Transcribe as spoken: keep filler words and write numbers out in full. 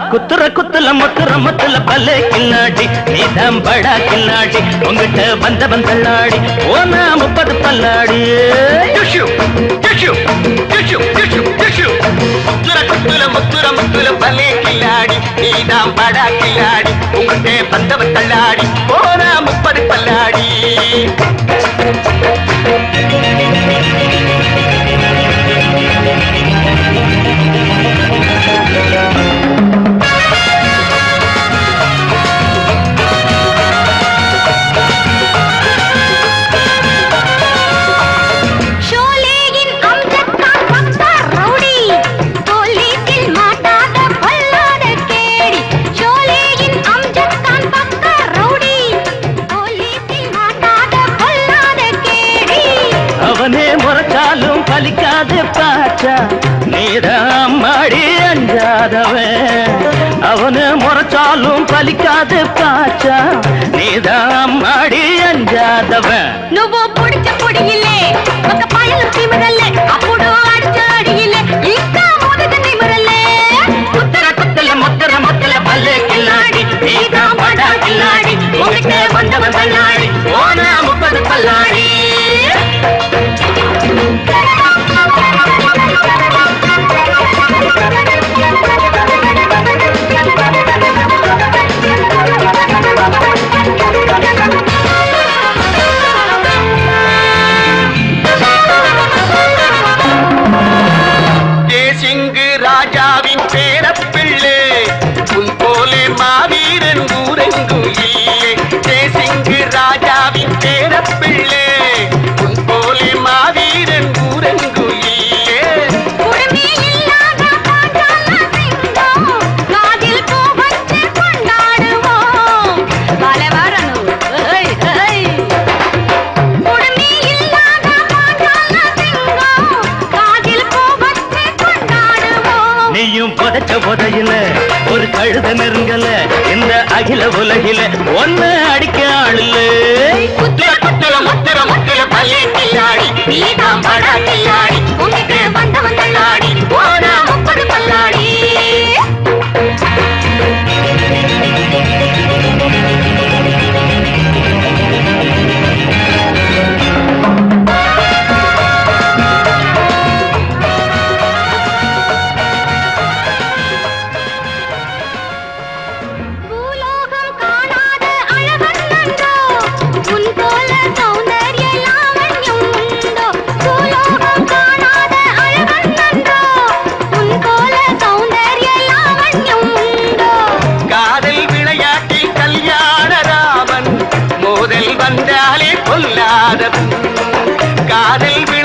குத்துற குத்துல முத்துற முத்துல பல்லே கில்லாடி நீதான் படா கில்லாடி உங்கிட்ட வந்த வந்தள்ளாடி ஓனா முப்பது பல்லாடி முத்துற குத்துல முத்துற முத்துல பல்லே கில்லாடி நீதான் படா கில்லாடி உங்கிட்ட வந்த வந்தள்ளாடி ஓனா முப்பது பல்லாடி பலிக்காது பாச்சா நீதான் மாடி அஞ்சாதவன் அவனு முறைச்சாலும் பலிக்காது பாச்சா நீதான் மாடி அஞ்சாதவன் నువ్వు పొడిచ పొడియిలే ఒక పాయలు తిమరలే అప్పుడు అడిచ అడియిలే ఇంకా మొదట తిమరలే కుత్తర కుత్తల ముత్తర ముత్తల పల్లె కిల్లాడి నీదా బడా కిల్లాడి ఉగిటే వందవ పల్లాడి ఓనా ముప్పది పల్లాడి ராஜாவின் பேரப்பிள்ளை உன் போலே மாவீரன் ஊரெங்கும் இல்லே தேசிங்கு ராஜாவின் பேரப்பிள்ளை உன் போலே மாவீரன் ஊரெங்கும் இல்லே குடுமி இல்லாத பாட்டால சிங்கம் காதில் பூ வச்சு கொண்டாடுவோம் பலவரணும் ஏய் ஏய் குடுமி இல்லாத பாட்டால சிங்கம் காதில் பூ வச்சு கொண்டாடுவோம் நீயும் புதைச்ச புதையில ஒரு கழுத நெருங்கல இந்த அகில உலகில ஒன்னு அடிக்க ஆளுல குத்துற குத்துற முத்துற முத்துற பல்லே கில்லாடி நீதான் படா கில்லாடி உங்கிட்ட வந்த வந்தள்ளாடி ஓனா முப்பது பல்லாடி காதல்